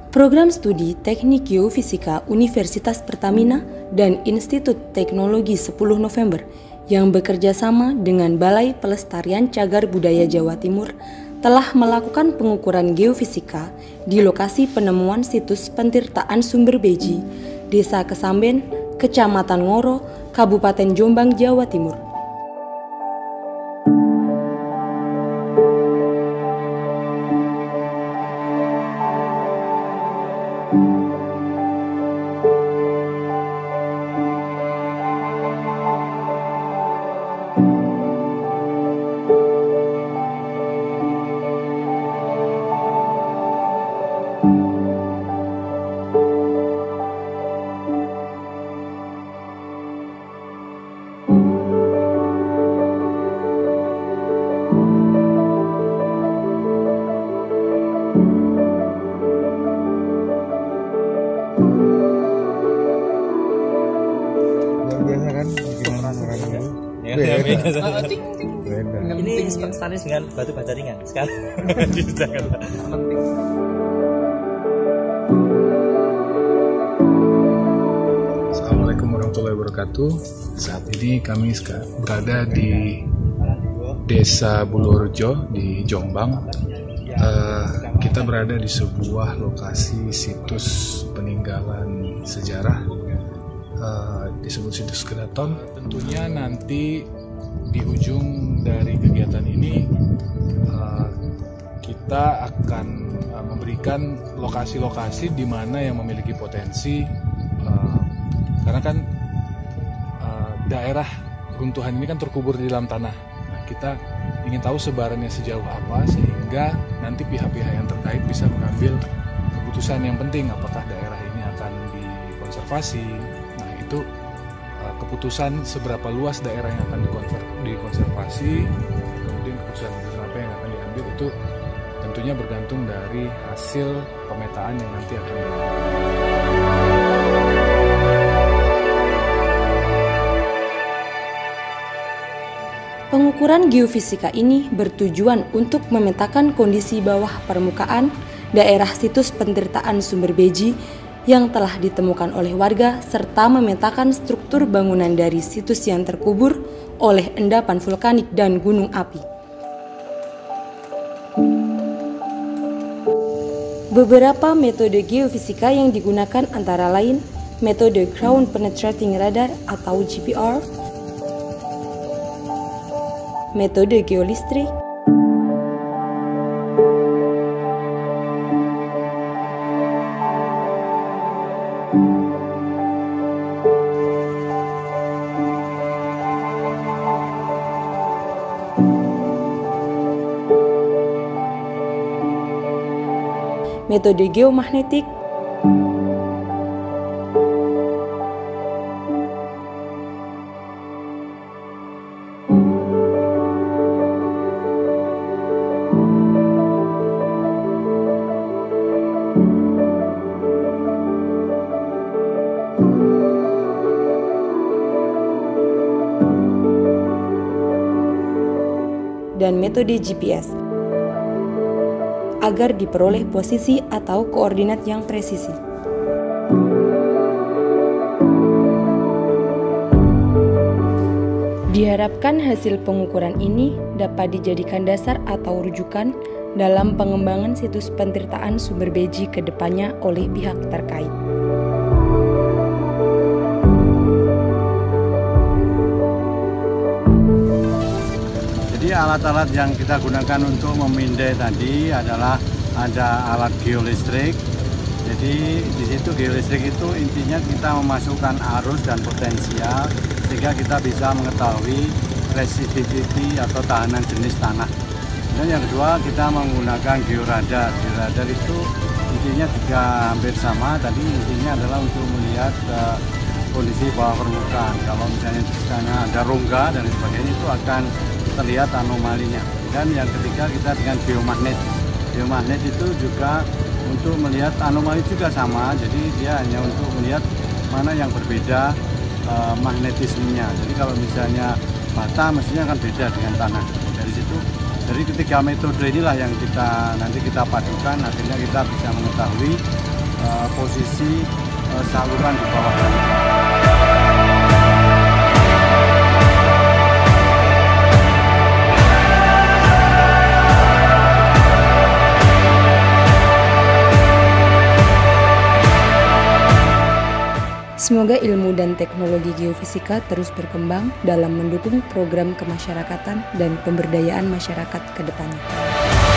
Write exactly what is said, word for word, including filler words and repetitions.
Program Studi Teknik Geofisika Universitas Pertamina dan Institut Teknologi sepuluh November yang bekerja sama dengan Balai Pelestarian Cagar Budaya Jawa Timur telah melakukan pengukuran geofisika di lokasi penemuan situs pentirtaan sumber beji, Desa Kesamben, Kecamatan Ngoro, Kabupaten Jombang, Jawa Timur. Biasa kan gimana orangnya? Ya, ya, beda. Beda. Ini stanis dengan batu baja ringan sekali. Assalamualaikum warahmatullahi wabarakatuh. Saat ini kami berada di Desa Bulurjo di Jombang. Uh, kita berada di sebuah lokasi situs peninggalan sejarah. Uh, disebut situs keraton. Tentunya nanti di ujung dari kegiatan ini uh, kita akan uh, memberikan lokasi-lokasi di mana yang memiliki potensi, uh, karena kan uh, daerah runtuhan ini kan terkubur di dalam tanah. Nah, kita ingin tahu sebarannya sejauh apa sehingga nanti pihak-pihak yang terkait bisa mengambil keputusan yang penting, apakah daerah ini akan dikonservasi. Itu uh, keputusan seberapa luas daerah yang akan dikonservasi, kemudian keputusan apa yang akan diambil itu tentunya bergantung dari hasil pemetaan yang nanti akan dilakukan. Pengukuran geofisika ini bertujuan untuk memetakan kondisi bawah permukaan daerah situs pentirtaan sumber beji yang telah ditemukan oleh warga serta memetakan struktur bangunan dari situs yang terkubur oleh endapan vulkanik dan gunung api. Beberapa metode geofisika yang digunakan antara lain metode Ground Penetrating Radar atau G P R, metode geolistrik, metode geomagnetik, dan metode G P S agar diperoleh posisi atau koordinat yang presisi. Diharapkan hasil pengukuran ini dapat dijadikan dasar atau rujukan dalam pengembangan situs pentirtaan sumber beji ke depannya oleh pihak terkait. Jadi alat-alat yang kita gunakan untuk memindai tadi adalah ada alat geolistrik. Jadi di situ geolistrik itu intinya kita memasukkan arus dan potensial sehingga kita bisa mengetahui resistivity atau tahanan jenis tanah. Dan yang kedua kita menggunakan georadar. Georadar itu intinya juga hampir sama. Tadi intinya adalah untuk melihat uh, kondisi bawah permukaan. Kalau misalnya di sana ada rongga dan sebagainya itu akan terlihat anomalinya. Dan yang ketiga kita dengan geomagnet. Geomagnet itu juga untuk melihat anomali juga sama. Jadi dia hanya untuk melihat mana yang berbeda e, magnetismenya. Jadi kalau misalnya bata mestinya akan beda dengan tanah. Dari situ, dari ketiga metode inilah yang kita nanti kita padukan, akhirnya kita bisa mengetahui uh, posisi uh, saluran di bawah tanah. Semoga ilmu dan teknologi geofisika terus berkembang dalam mendukung program kemasyarakatan dan pemberdayaan masyarakat ke depannya.